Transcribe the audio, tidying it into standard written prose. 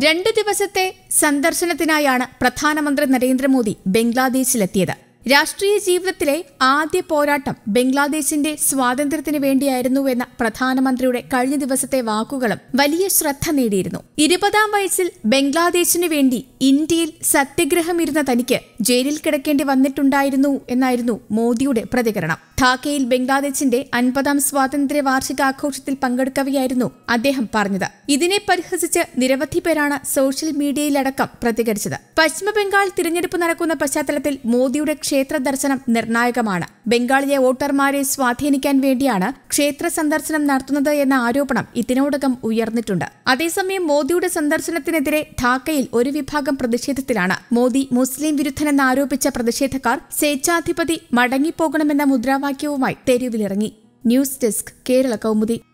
2 ദിവസത്തെ സന്ദർശനത്തിനായാണ് പ്രധാനമന്ത്രി നരേന്ദ്രമോദി ബംഗ്ലാദേശിലെത്തിയത്. രാഷ്ട്രീയ ജീവിതത്തിലെ ആദ്യ പോരാട്ടം ബംഗ്ലാദേശിന്റെ സ്വാതന്ത്ര്യത്തിനു വേണ്ടിയായിരുന്നുവെന്ന പ്രധാനമന്ത്രിയുടെ കഴിഞ്ഞ ദിവസത്തെ വാക്കുകളും വലിയ ശ്രദ്ധ നേടിയിരുന്നു. 20-ാം വയസ്സിൽ ബംഗ്ലാദേശിനു വേണ്ടി ഇന്ത്യയിൽ സത്യഗ്രഹമിരുന്ന തനിക്ക് ജയിലിൽ കിടക്കേണ്ടി വന്നിട്ടുണ്ടായിരുന്നു എന്നായിരുന്നു മോദിയുടെ പ്രതികരണം. ധാക്കയിൽ ബംഗ്ലാദേശിന്റെ 50-ാം സ്വാതന്ത്ര്യ വാർഷികാഘോഷത്തിൽ പങ്കെടുക്കവെയായിരുന്നു അദ്ദേഹം പറഞ്ഞത്. ഇതിനെ പരിഹസിച്ച് നിരവധി പേരാണ് സോഷ്യൽ മീഡിയയിലടക്കം പ്രതികരിച്ചത്. പശ്ചിമബംഗാൾ തിരഞ്ഞെടുപ്പ് നടക്കുന്ന പശ്ചാത്തലത്തിൽ മോദിയുടെ ക്ഷേത്ര ദർശനം നിർണായകമാണ്. ബംഗാളിലെ വോട്ടർമാരെ സ്വാധീനിക്കാൻ വേണ്ടിയാണ് ക്ഷേത്ര സന്ദർശനം നടത്തുന്നത് എന്ന ആരോപണം ഇതിനോടകം ഉയർന്നിട്ടുണ്ട്. അതേസമയം മോദിയുടെ സന്ദർശനത്തിനെതിരെ ധാക്കയിൽ ഒരു വിഭാഗം പ്രതിഷേധത്തിലാണ്. മോദി മുസ്ലിം വിരുദ്ധനെന്ന് ആരോപിച്ച പ്രതിഷേധക്കാർ സ്വേച്ഛാധിപതി മടങ്ങിപ്പോകണമെന്ന മുദ്രാവാക്യവുമായി തെരുവിലിറങ്ങി. News desk, Kerala Kaumudi.